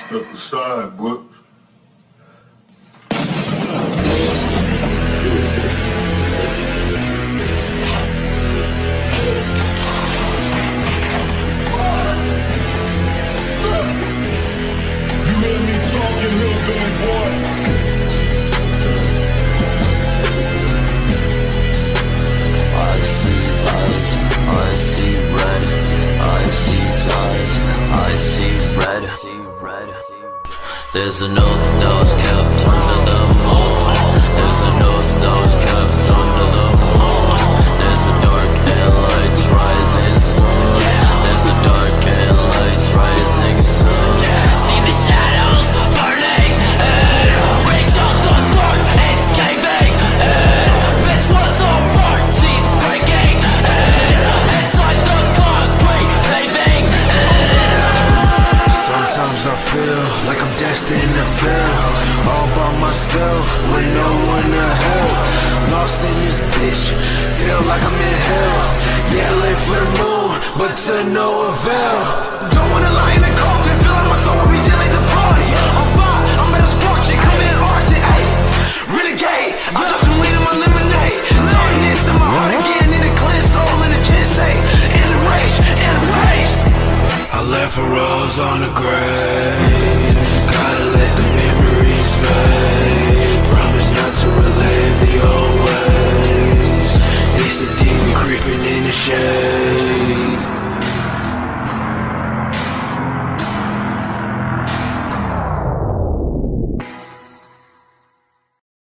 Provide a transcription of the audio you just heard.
Step aside, but you hear me talking real good, boy. I see lies, I see red, I see ties, I see red. There's an oath that was kept under the moon. There's an oath that was kept under the moon. There's a dark and light rising soon. There's a dark and light rising soon. See the shadows burning and reach out the dark, it's caving in. Bitch was all bark, teeth breaking in. It's like the concrete paving in. Sometimes I feel like I'm destined to fail, all by myself with no one to help. Lost in this bitch, feel like I'm in hell. Yeah, live for the moon, but to no avail. Don't wanna lie in the coffin, feel like my soul will be dealing to party. I'm fine, I'm at a sport chick, I'm in arson, ayy. Renegade, I just some lead in my lemonade. Darkness in my heart again, need a clean soul in the ginseng. In the rage, in the rage. I left a rose on the grave, gotta let the memories fade.